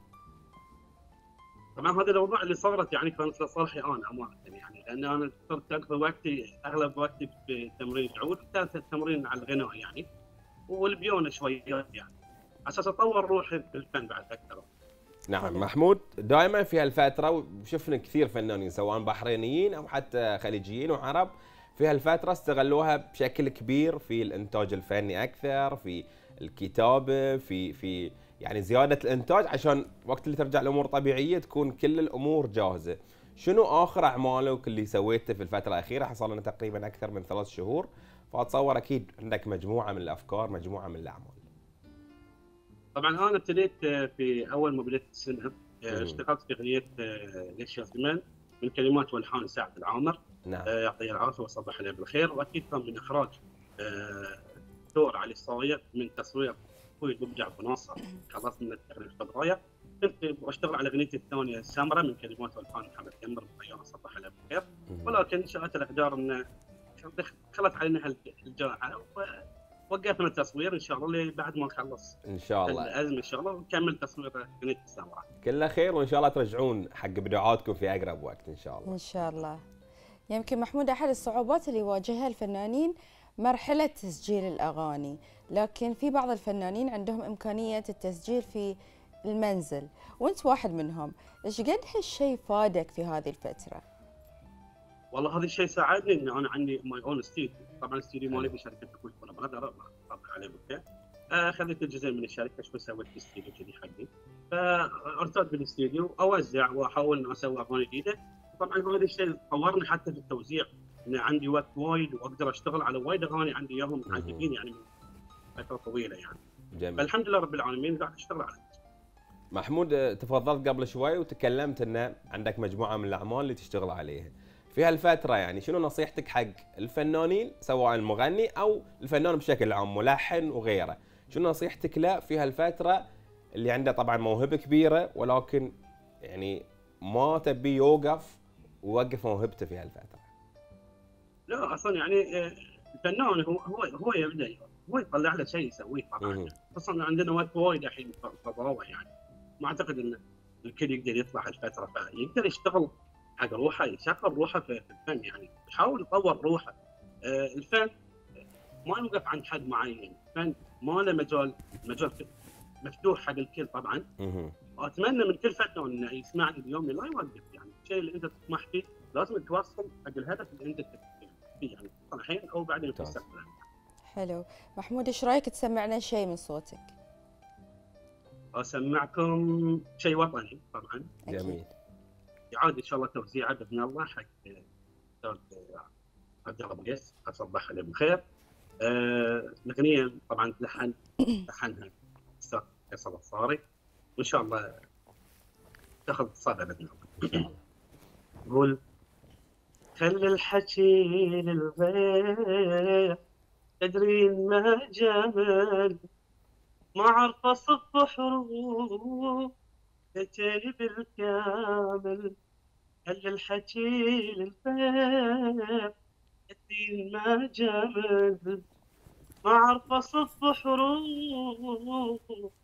طبعا هذه الأوضاع اللي صارت يعني كانت لصالحي أنا أمانة، يعني لأن أنا صرت أقضي وقتي أغلب وقتي في تمرين العود، وثالث التمرين على الغناء يعني والبيانو شويات يعني، على أساس أطور روحي في الفن بعد أكثر. نعم محمود، دائما في هالفترة وشفنا كثير فنانين سواء بحرينيين أو حتى خليجيين وعرب في هالفترة استغلوها بشكل كبير في الإنتاج الفني أكثر، في الكتابة، في يعني زيادة الإنتاج عشان وقت اللي ترجع الأمور طبيعية تكون كل الأمور جاهزة. شنو آخر أعمالك اللي سويته في الفترة الأخيرة؟ حصل لنا تقريبا أكثر من 3 شهور، فأتصور أكيد عندك مجموعة من الأفكار، مجموعة من الأعمال. طبعا انا ابتديت في اول ما بديت السنه اشتغلت في اغنيه ليش يا زمان من كلمات والحان سعد العامر. نعم. يعطيه العافيه ويصبح عليه بالخير. واكيد كان من اخراج دكتور علي الصايغ، من تصوير اخوي المبدع ابو ناصر. خلصت من التغريد الفضائيه، كنت اشتغل على اغنيتي الثانيه السمره من كلمات والحان محمد قمر ويا صبح عليه بالخير. ولكن شاءت الاقدار ان دخلت علينا الجائحه وقفنا التصوير ان شاء الله اللي بعد ما نخلص ان شاء الله الازمه ان شاء الله ونكمل تصوير اغنيه السمراء. كله خير وان شاء الله ترجعون حق ابداعاتكم في اقرب وقت ان شاء الله. ان شاء الله. يمكن محمود احد الصعوبات اللي يواجهها الفنانين مرحله تسجيل الاغاني، لكن في بعض الفنانين عندهم امكانيه التسجيل في المنزل، وانت واحد منهم. ايش قد هالشيء فادك في هذه الفتره؟ والله هذا الشيء ساعدني ان انا عندي ماي اون ستوديو. طبعا الاستوديو مالي بشركه كويت ولا بقدر اطبق عليه بالخير. اخذت الجزء من الشركه شوي سويت في الاستوديو كذي حقي، فارتدت بالاستوديو اوزع واحاول ان اسوي اغاني جديده. طبعا هذا الشيء طورني حتى في التوزيع، ان عندي وقت وايد واقدر اشتغل على وايد اغاني عندي اياهم عاجبين يعني من فتره طويله يعني. جميل. فالحمد لله رب العالمين قاعد اشتغل عليه. محمود تفضلت قبل شوي وتكلمت ان عندك مجموعه من الاعمال اللي تشتغل عليها في هالفتره، يعني شنو نصيحتك حق الفنانين سواء المغني او الفنان بشكل عام ملحن وغيره؟ شنو نصيحتك له في هالفتره اللي عنده طبعا موهبه كبيره ولكن يعني ما تبي يوقف ويوقف موهبته في هالفتره؟ لا اصلا يعني الفنان هو يبدا هو يطلع له شيء يسويه طبعا، خصوصا عندنا وقت وايد الحين فضاوه يعني. ما اعتقد ان الكل يقدر يطلع هالفتره، فيقدر يشتغل حق روحه، يشغل روحه في الفن يعني، يحاول يطور روحه. الفن ما يوقف عند حد معين، الفن ما له مجال مفتوح حق الكل طبعا. واتمنى من كل فنان انه يسمعني اليوم لا يوقف، يعني الشيء اللي انت تطمح فيه لازم توصل حق الهدف اللي انت فيه يعني الحين او بعدين في المستقبل. حلو. محمود ايش رايك تسمعنا شيء من صوتك؟ اسمعكم شيء وطني طبعا. جميل. يعود ان شاء الله توزيعه باذن الله حق استاذ عبد الله ابو قيس، اصبح عليه بالخير. الاغنيه طبعا لحنها الاستاذ فيصل الصاري، وان شاء الله تاخذ صدى باذن الله. قول خلي الحكي للغير تدرين ما جمل، ما عرف اصف حروف تجري بالكامل. خلي الحكي للغير تدرين ما جمل، ما عرف اصف حروف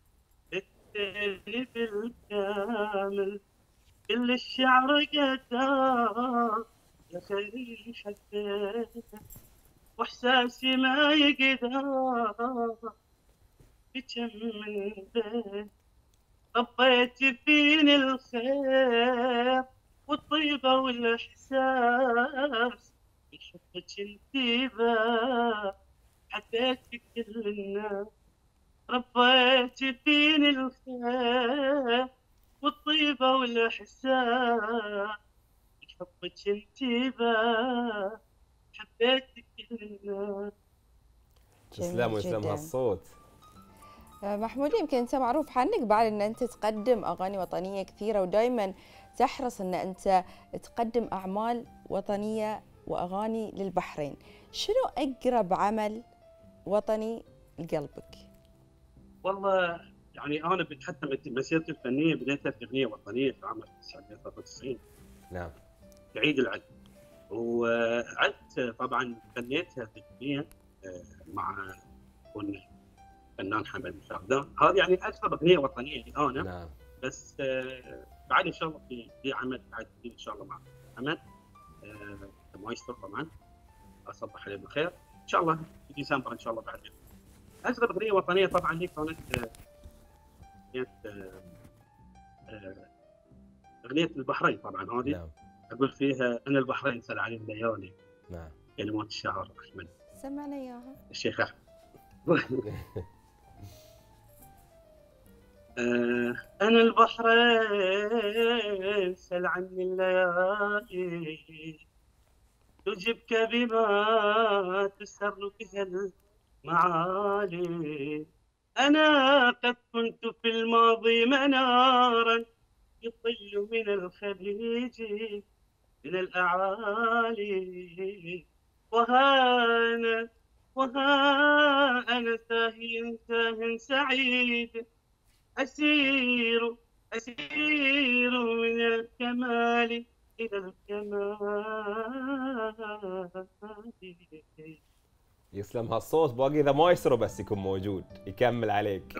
تجري بالكامل. كل الشعر قدام يا خير حبيت، واحساسي ما يقدر بكم من بيت. ربيت فيني الخير والطيبة والإحساس، بحبك انتي باب حبيت كل الناس. ربيت فيني الخير والطيبة والإحساس، بحبك انتي باب حبيت كل الناس. تسلم ويسلم هالصوت. محمود، يمكن انت معروف عنك بعد ان انت تقدم اغاني وطنيه كثيره، ودائما تحرص ان انت تقدم اعمال وطنيه واغاني للبحرين. شنو اقرب عمل وطني لقلبك؟ والله يعني انا حتى مسيرتي الفنيه بديتها في اغنيه وطنيه في عام 1993. نعم. في عيد العد، وعدت طبعا غنيتها فنيا مع الفنان حمد الشاردان. هذه يعني اكثر اغنيه وطنيه لي انا. نعم. بس بعد ان شاء الله في عمل بعد ان شاء الله مع حمد مايسترو طبعا، اصبح عليه بالخير ان شاء الله في ديسمبر ان شاء الله. بعد اكثر اغنيه وطنيه طبعا لي كانت اغنيه البحرين طبعا. هذه نعم. اقول فيها انا البحرين سال علي الليالي. نعم. كلمات الشاعر احمد، سمعنا اياها الشيخ احمد. انا البحرين سل عني الليالي، تجبك بما تسر بها المعالي. انا قد كنت في الماضي منارا يطل من الخليج من الاعالي، وها أنا ساهي سعيد، أسير من الكمال إلى الكمال. يسلم هالصوت. باقي اذا مايسترو بس يكون موجود يكمل عليك.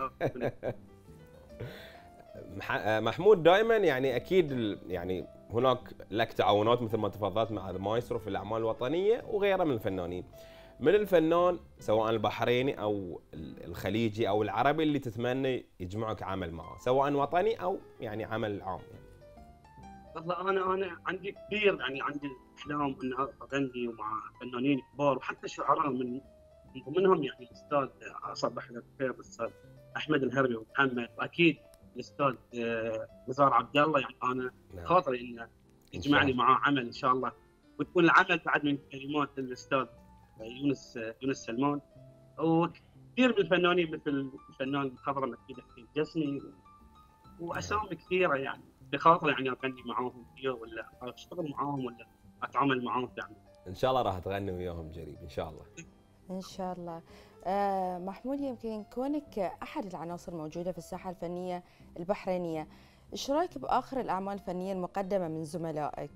محمود، دائما يعني اكيد يعني هناك لك تعاونات مثل ما تفضلت مع المايسترو في الاعمال الوطنيه وغيرها من الفنانين. من الفنان سواء البحريني او الخليجي او العربي اللي تتمنى يجمعك عمل معه، سواء وطني او يعني عمل عام؟ والله انا عندي كثير، يعني عندي احلام ان اغني مع فنانين كبار وحتى شعراء من ضمنهم يعني الاستاذ اصبح له بالخير الاستاذ احمد الهربي ومحمد، واكيد الاستاذ نزار عبد الله. يعني انا خاطري انه يجمعني معاه عمل ان شاء الله، وتكون العمل بعد من كلمات الاستاذ يونس سلمان، وكثير من الفنانين مثل الفنان الخضرم اكيد الجسمي، واسامي كثيره يعني بخاطري يعني اغني معاهم ولا اشتغل معاهم ولا اتعامل معاهم يعني. ان شاء الله راح تغني وياهم قريب ان شاء الله. ان شاء الله. محمود، يمكن كونك احد العناصر الموجوده في الساحه الفنيه البحرينيه، ايش رايك باخر الاعمال الفنيه المقدمه من زملائك؟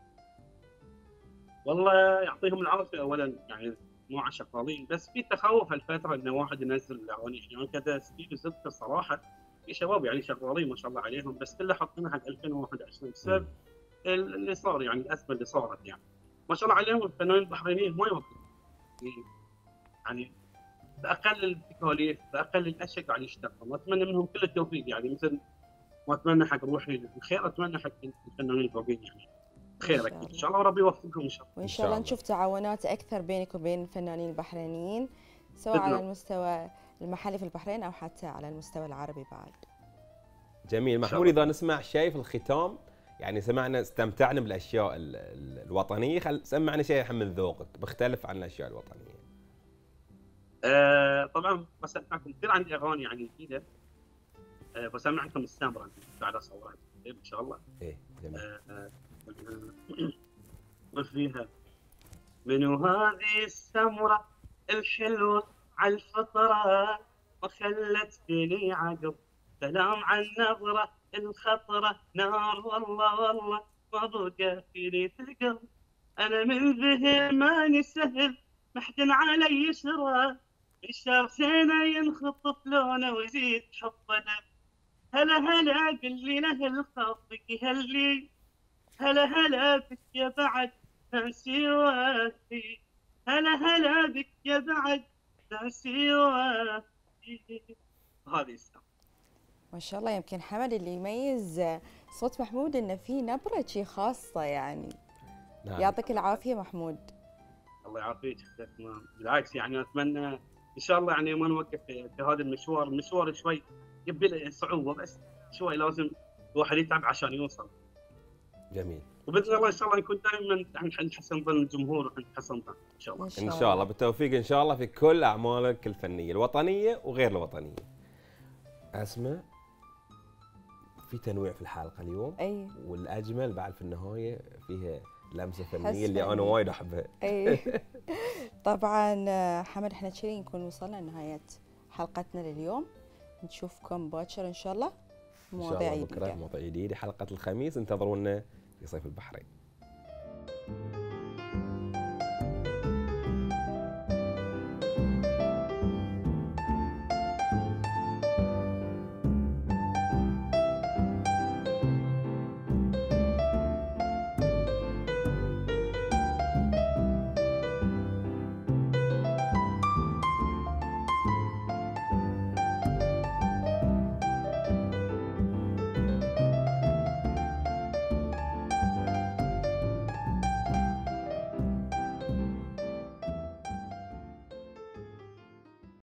والله يعطيهم العافيه اولا، يعني مو شغالين، بس في تخوف الفتره انه واحد ينزل اغاني يعني كذا ستيل زبده الصراحه. في شباب يعني شغالين ما شاء الله عليهم، بس كله حاطينها حق 2021 بسبب اللي صار، يعني الازمه اللي صارت. يعني ما شاء الله عليهم الفنانين البحرينيين ما يوقفون يعني باقل التكاليف باقل الاشياء قاعد يشتغلون، واتمنى منهم كل التوفيق. يعني مثل ما اتمنى حق روحي الخير، اتمنى حق الفنانين الباقيين يعني خير اكيد ان شاء الله، وربي يوفقكم ان شاء الله. وان شاء الله نشوف تعاونات اكثر بينك وبين الفنانين البحرينيين، سواء على المستوى المحلي في البحرين او حتى على المستوى العربي بعد. جميل. محمود، اذا نسمع شيء في الختام، يعني سمعنا استمتعنا بالاشياء الوطنيه، سمعنا شيء الحين من ذوقك مختلف عن الاشياء الوطنيه. طبعا بسمعكم كثير عندي اغاني يعني جديده. بسمعكم السامره بعد اصورها ان شاء الله. ايه جميل. وفيها منو هذه السمره الحلوه على الفطره وخلت فيني عقب سلام عن نظره الخطره نار والله والله ما بقى فيني ثقل انا من ذهل ماني سهل محزن علي يسرى الشر سنه ينخطف لونه ويزيد حبنا هلا هلا باللي له الخافك هلي هلا هلا بك يا بعد ناسي وافي هلا هلا بك يا بعد ناسي وافي. هذه السنة ما شاء الله. يمكن حمد اللي يميز صوت محمود انه في نبره شي خاصه يعني. نعم. يعطيك العافيه محمود. الله يعافيك. بالعكس يعني اتمنى ان شاء الله يعني ما نوقف في هذا المشوار شوي يبي له صعوبه بس شوي لازم الواحد يتعب عشان يوصل. جميل. وباذن الله ان شاء الله نكون دائما نحسن ظن الجمهور ونحسن ظن ان شاء الله. ان شاء الله بالتوفيق ان شاء الله في كل اعمالك الفنيه الوطنيه وغير الوطنيه. اسماء، في تنويع في الحلقه اليوم. اي. والاجمل بعد في النهايه فيها لمسه فنيه اللي انا وايد احبها. اي. طبعا حمد، احنا كذي نكون وصلنا لنهايه حلقتنا لليوم. نشوفكم باكر ان شاء الله مواضيع جديده. بكره مواضيع جديده. حلقه الخميس انتظرونا في صيف البحرين.